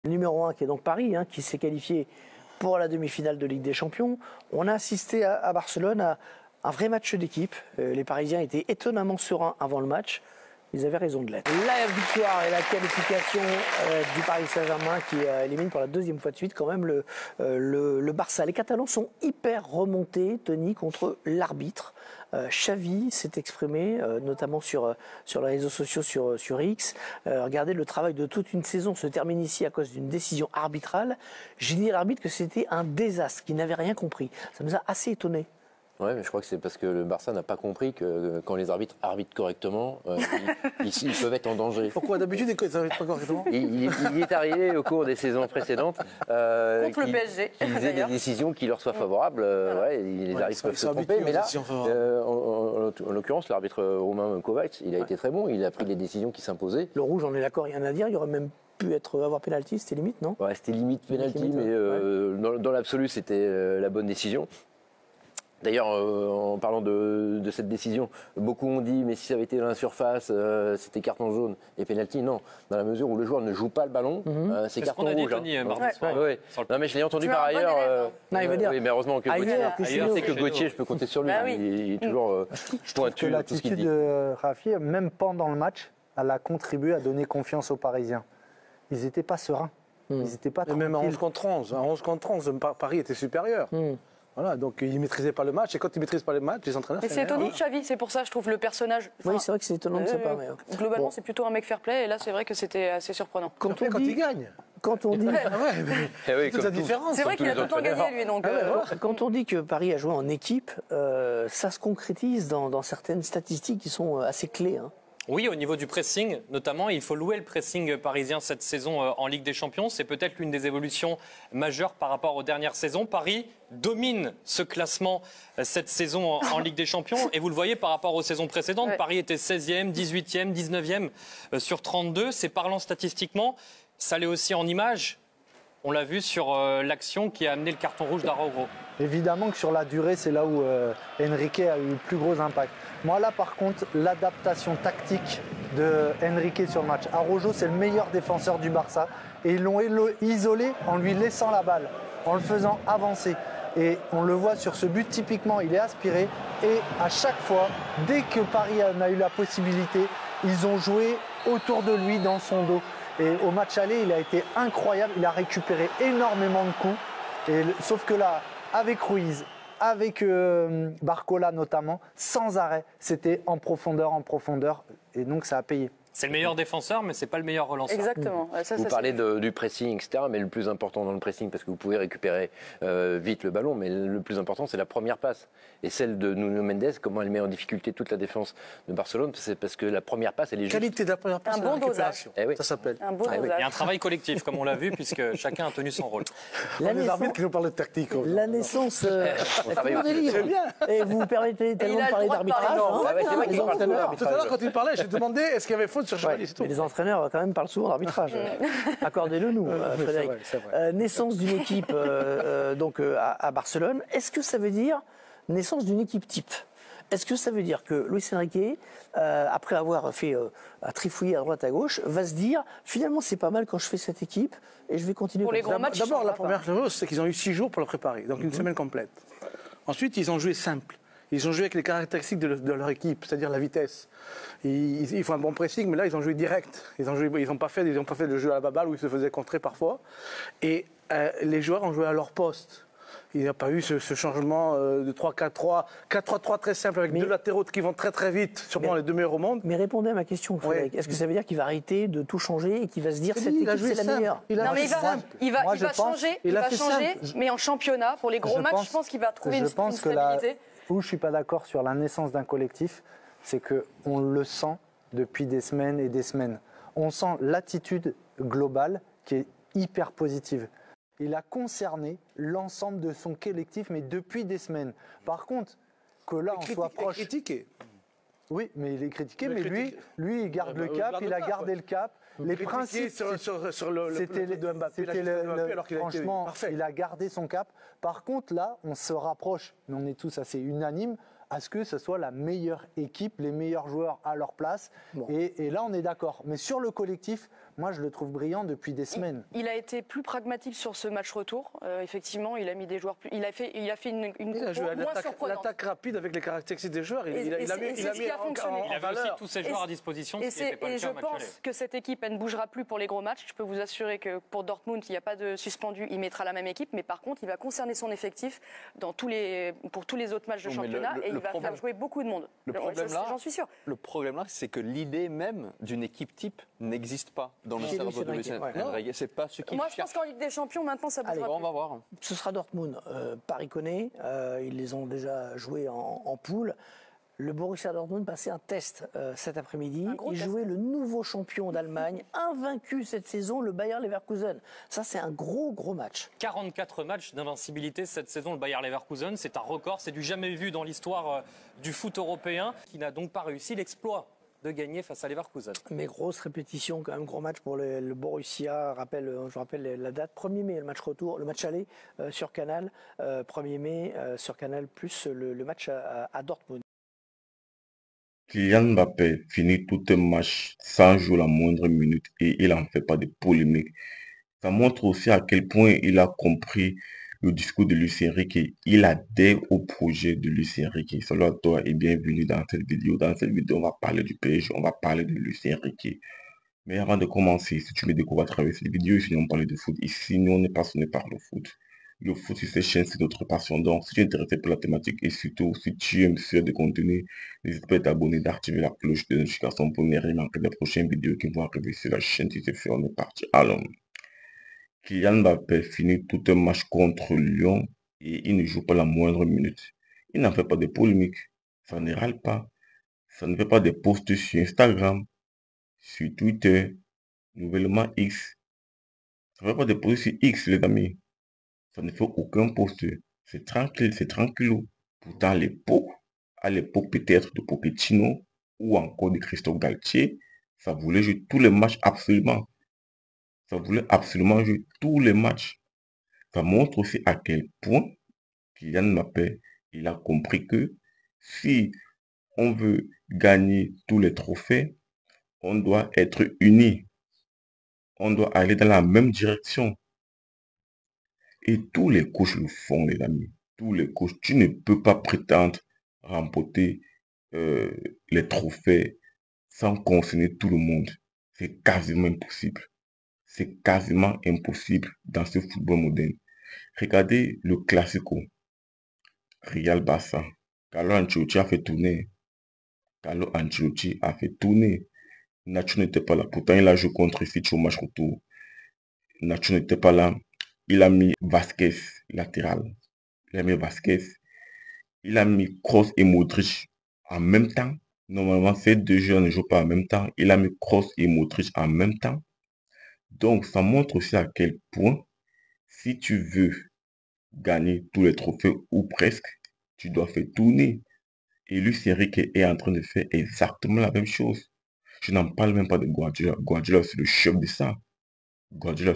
Le numéro 1 qui est donc Paris, qui s'est qualifié pour la demi-finale de Ligue des Champions. On a assisté à Barcelone à un vrai match d'équipe. Les Parisiens étaient étonnamment sereins avant le match. Ils avaient raison de l'être. La victoire et la qualification du Paris Saint-Germain qui élimine pour la deuxième fois de suite quand même le Barça. Les Catalans sont hyper remontés, Tony, contre l'arbitre. Xavi s'est exprimé, notamment sur les réseaux sociaux, sur X. Regardez, le travail de toute une saison se termine ici à cause d'une décision arbitrale. J'ai dit à l'arbitre que c'était un désastre, qu'il n'avait rien compris. Ça nous a assez étonnés. Oui, mais je crois que c'est parce que le Barça n'a pas compris que quand les arbitres arbitrent correctement, ils peuvent être en danger. Pourquoi d'habitude ils n'arbitrent pas correctement? Il est arrivé au cours des saisons précédentes contre le PSG, qu'ils aient des décisions qui leur soient favorables. Les arbitres peuvent se tromper, mais là, en l'occurrence, l'arbitre roumain Kovacs, il a été très bon. Il a pris les décisions qui s'imposaient. Le rouge, on est d'accord, rien à dire. Il y aurait même pu avoir pénalty, c'était limite, non? Ouais, c'était limite pénalty, mais dans l'absolu, c'était la bonne décision. D'ailleurs, en parlant de cette décision, beaucoup ont dit mais si ça avait été dans la surface, c'était carton jaune et pénalty. Non, dans la mesure où le joueur ne joue pas le ballon, c'est carton rouge. Non, mais je l'ai entendu par ailleurs. Oui, mais heureusement que Gauthier, je sais que Gauthier, je peux compter sur lui. Il est toujours pointu. L'attitude de Rafi, même pendant le match, elle a contribué à donner confiance aux Parisiens. Ils n'étaient pas sereins. Ils n'étaient pas tranquilles. Même à 11 contre 11, Paris était supérieur. Voilà, donc ils ne maîtrisaient pas le match, et quand ils ne maîtrisent pas le match, les entraîneurs... Mais c'est étonnant, Xavi, c'est pour ça, je trouve le personnage... Oui, c'est vrai que c'est étonnant de sa part. Globalement, c'est plutôt un mec fair-play, et là, c'est vrai que c'était assez surprenant. Quand il gagne. Quand on dit... toute la différence. C'est vrai qu'il a tout le temps gagné, lui. Donc, quand on dit que Paris a joué en équipe, ça se concrétise dans certaines statistiques qui sont assez clés. Oui, au niveau du pressing, notamment, il faut louer le pressing parisien cette saison en Ligue des Champions. C'est peut-être l'une des évolutions majeures par rapport aux dernières saisons. Paris domine ce classement cette saison en Ligue des Champions. Et vous le voyez par rapport aux saisons précédentes, Paris était 16e, 18e, 19e sur 32. C'est parlant statistiquement. Ça l'est aussi en images. On l'a vu sur l'action qui a amené le carton rouge d'Araujo. Évidemment que sur la durée, c'est là où Enrique a eu le plus gros impact. Moi, là, par contre, l'adaptation tactique de Enrique sur le match. Araujo, c'est le meilleur défenseur du Barça. Et ils l'ont isolé en lui laissant la balle, en le faisant avancer. Et on le voit sur ce but, typiquement, il est aspiré. Et à chaque fois, dès que Paris en a eu la possibilité, ils ont joué autour de lui, dans son dos. Et au match aller, il a été incroyable. Il a récupéré énormément de coups. Sauf que là, avec Ruiz, avec Barcola notamment, sans arrêt, c'était en profondeur. Et donc, ça a payé. C'est le meilleur défenseur, mais ce n'est pas le meilleur relanceur. Exactement. Vous parlez du pressing, etc. Mais le plus important dans le pressing, parce que vous pouvez récupérer vite le ballon, mais le plus important, c'est la première passe. Et celle de Nuno Mendes, comment elle met en difficulté toute la défense de Barcelone, c'est parce que la première passe, elle est juste. Qualité de la première passe, un bon dosage. Ça s'appelle. Un bon dosage. Et un travail collectif, comme on l'a vu, puisque chacun a tenu son rôle. Les arbitres qui nous parlent de tactique. La naissance... C'est bien. Et vous permettez tellement de parler d'arbitrage. Tout à l'heure, quand il parlait, j'ai demandé est-ce qu'il y avait faute sur Chevalier. Mais les entraîneurs quand même parlent souvent d'arbitrage. Accordez-le nous, Frédéric. C'est vrai. Naissance d'une équipe donc à Barcelone. Est-ce que ça veut dire naissance d'une équipe type? Est-ce que ça veut dire que Luis Enrique, après avoir fait à trifouiller à droite à gauche, va se dire finalement c'est pas mal quand je fais cette équipe et je vais continuer pour les gros matchs? D'abord, la première chose, c'est qu'ils ont eu 6 jours pour le préparer, donc une semaine complète. Ensuite, ils ont joué simple. Ils ont joué avec les caractéristiques de leur équipe, c'est-à-dire la vitesse. Ils font un bon pressing, mais là, ils ont joué direct. Ils n'ont pas fait le jeu à la baballe où ils se faisaient contrer parfois. Et les joueurs ont joué à leur poste. Il n'y a pas eu ce changement de 3-4-3, 4-3-3 très simple avec deux latéraux qui vont très très vite, sûrement les deux meilleurs au monde. Mais répondez à ma question, Frédéric. Est-ce que ça veut dire qu'il va arrêter de tout changer et qu'il va se dire cette équipe c'est la meilleure? Non mais il va changer, mais en championnat, pour les gros matchs, je pense qu'il va trouver une stabilité. Où je ne suis pas d'accord sur la naissance d'un collectif, c'est qu'on le sent depuis des semaines et des semaines. On sent l'attitude globale qui est hyper positive. Il a concerné l'ensemble de son collectif, mais depuis des semaines. Par contre, que là, on soit proche... Il est critiqué. Oui, mais il est critiqué, mais lui, il garde le cap, il a gardé le cap. Les principes, sur le de Mbappé, franchement, il a gardé son cap. Par contre, là, on se rapproche, mais on est tous assez unanimes, à ce que ce soit la meilleure équipe, les meilleurs joueurs à leur place. Bon. Et là, on est d'accord. Mais sur le collectif, moi je le trouve brillant depuis des semaines. Il a été plus pragmatique sur ce match retour. Effectivement, il a mis des joueurs plus. Il a fait une compo moins surprenante. L'attaque rapide avec les caractéristiques des joueurs. Il a mis il avait aussi tous ses joueurs à disposition. Et je pense que cette équipe, elle ne bougera plus pour les gros matchs. Je peux vous assurer que pour Dortmund, il n'y a pas de suspendu. Il mettra la même équipe, mais par contre, il va concerner son effectif pour tous les autres matchs de championnat et il va faire jouer beaucoup de monde. J'en suis sûr. Le problème là, c'est que l'idée même d'une équipe type n'existe pas dans le cerveau de Luis Enrique. C'est pas ce qu'il cherche. Je pense qu'en Ligue des Champions, maintenant, ça bougera plus. On va voir. Ce sera Dortmund. Paris connaît. Ils les ont déjà joués en poule. Le Borussia Dortmund passait un test cet après-midi. Il jouait le nouveau champion d'Allemagne, invaincu cette saison, le Bayer Leverkusen. Ça, c'est un gros match. 44 matchs d'invincibilité cette saison, le Bayer Leverkusen. C'est un record, c'est du jamais vu dans l'histoire du foot européen, qui n'a donc pas réussi l'exploit de gagner face à Leverkusen. Mais grosse répétition, quand même, gros match pour le Borussia. Je rappelle la date, 1er mai, le match retour, le match aller sur Canal. 1er mai sur Canal, plus le match à Dortmund. Kylian Mbappé finit tout un match sans jouer la moindre minute et il n'en fait pas de polémique. Ça montre aussi à quel point il a compris le discours de Luis Enrique. Il adhère au projet de Luis Enrique. Salut à toi et bienvenue dans cette vidéo. Dans cette vidéo, on va parler du PSG, on va parler de Luis Enrique. Mais avant de commencer, si tu me découvres à travers cette vidéo, ici on parle de foot. Ici, nous, on est passionné par le foot. Le foot sur cette chaîne, c'est notre passion. Donc, si tu es intéressé pour la thématique et surtout, si tu aimes ce de contenu, n'hésite pas à t'abonner, d'activer la cloche de notification pour ne rien manquer des prochaines vidéos qui vont arriver sur la chaîne. Si c'est fait, on est parti. Alors, Kylian Mbappé finit tout un match contre Lyon et il ne joue pas la moindre minute. Il n'en fait pas de polémique. Ça ne râle pas. Ça ne fait pas des posts sur Instagram, sur Twitter, nouvellement X. Ça ne fait pas des posts sur X, les amis. Ça ne fait aucun poste. C'est tranquille, c'est tranquillou. Pourtant, à l'époque peut-être de Pochettino ou encore de Christophe Galtier, ça voulait jouer tous les matchs absolument. Ça voulait absolument jouer tous les matchs. Ça montre aussi à quel point Kylian Mbappé, il a compris que si on veut gagner tous les trophées, on doit être unis. On doit aller dans la même direction. Et tous les coachs le font, les amis. Tous les coachs. Tu ne peux pas prétendre remporter les trophées sans concerner tout le monde. C'est quasiment impossible. C'est quasiment impossible dans ce football moderne. Regardez le Classico. Real Barça. Carlo Ancelotti a fait tourner. Nacho n'était pas là. Pourtant, il a joué contre City au match retour. Nacho n'était pas là. Il a mis Vasquez latéral. Il a mis Vasquez. Il a mis Kroos et Modric en même temps. Normalement, ces deux joueurs ne jouent pas en même temps. Il a mis Kroos et Modric en même temps. Donc, ça montre aussi à quel point, si tu veux gagner tous les trophées ou presque, tu dois faire tourner. Et Luis Enrique est en train de faire exactement la même chose. Je n'en parle même pas de Guardiola. Guardiola, c'est le chef de ça. Guardiola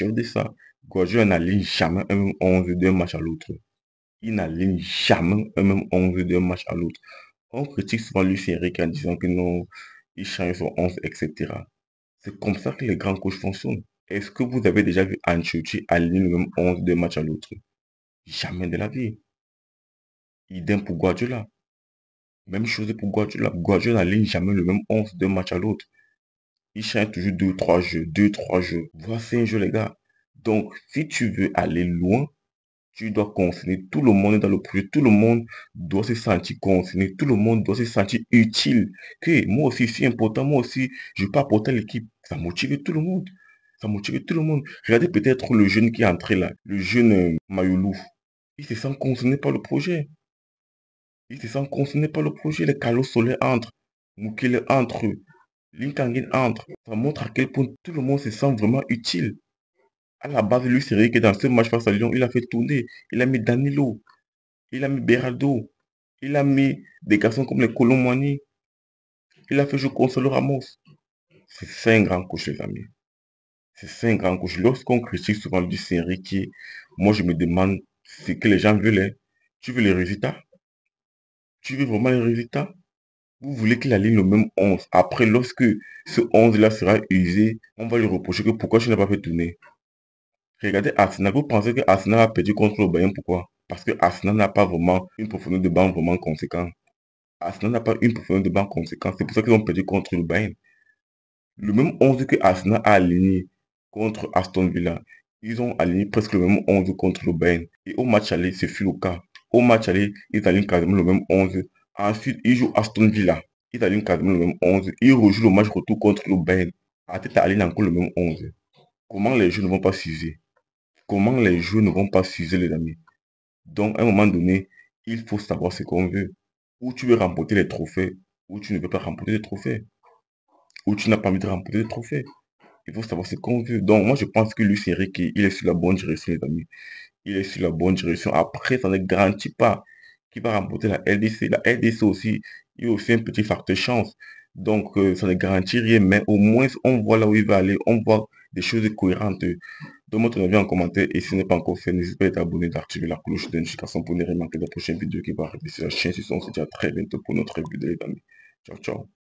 n'aligne jamais un même 11 d'un match à l'autre. Il n'aligne jamais un même 11 d'un match à l'autre. On critique souvent Luis Enrique en disant que non, il change son 11, etc. C'est comme ça que les grands coachs fonctionnent. Est-ce que vous avez déjà vu Ancelotti aligner le même 11 d'un match à l'autre? Jamais de la vie. Idem pour Guardiola. Même chose pour Guardiola. Guardiola n'aligne jamais le même 11 d'un match à l'autre. Il change toujours 2-3 jeux. Voici un jeu, les gars. Donc, si tu veux aller loin, tu dois concerner tout le monde dans le projet. Tout le monde doit se sentir concerné. Tout le monde doit se sentir utile. Que moi aussi, c'est important. Moi aussi, je peux apporter à l'équipe. Ça motive tout le monde. Regardez peut-être le jeune qui est entré là. Le jeune Mayoulou. Il se sent concerné par le projet. Les Carlos Soler entrent. Mukele entre. Linkangin entre. Ça montre à quel point tout le monde se sent vraiment utile. À la base, lui, c'est vrai que dans ce match face à Lyon, il a fait tourner. Il a mis Danilo. Il a mis Beraldo. Il a mis des garçons comme les Colomani. Il a fait jouer Gonzalo Ramos. C'est un grand coach, les amis. C'est un grand coach. Lorsqu'on critique souvent du Enrique, moi, je me demande ce que les gens veulent. Tu veux les résultats? Tu veux vraiment les résultats? Vous voulez qu'il aligne le même 11. Après, lorsque ce 11-là sera usé, on va lui reprocher que pourquoi tu n'as pas fait tourner. Regardez Arsenal. Vous pensez que Arsenal a perdu contre le Bayern, pourquoi? Parce que Arsenal n'a pas vraiment une profondeur de banc vraiment conséquente. Arsenal n'a pas une profondeur de banc conséquente. C'est pour ça qu'ils ont perdu contre le Bayern. Le même 11 que Arsenal a aligné contre Aston Villa, ils ont aligné presque le même 11 contre le Bayern. Et au match aller, ce fut le cas. Au match aller, ils alignent quasiment le même 11. Ensuite, ils jouent Aston Villa. Ils alignent quasiment le même 11. Ils rejouent le match retour contre le Bayern. Arteta aligne encore le même 11. Comment les jeux ne vont pas s'user? Comment les jeux ne vont pas s'user, les amis? Donc, à un moment donné, il faut savoir ce qu'on veut. Ou tu veux remporter les trophées, ou tu ne veux pas remporter les trophées. Ou tu n'as pas envie de remporter les trophées. Il faut savoir ce qu'on veut. Donc, moi, je pense que Luis Enrique, il est sur la bonne direction, les amis. Il est sur la bonne direction. Après, ça ne garantit pas qu'il va remporter la LDC. La LDC aussi, il y a aussi un petit facteur chance. Donc, ça ne garantit rien, mais au moins, on voit là où il va aller. On voit des choses cohérentes. Donne-moi ton avis en commentaire. Et si ce n'est pas encore fait, n'hésite pas à t'abonner, d'activer la cloche de notification pour ne rien manquer de la prochaine vidéo qui va arriver sur la chaîne. On se dit à très bientôt pour notre vidéo, les amis. Ciao, ciao.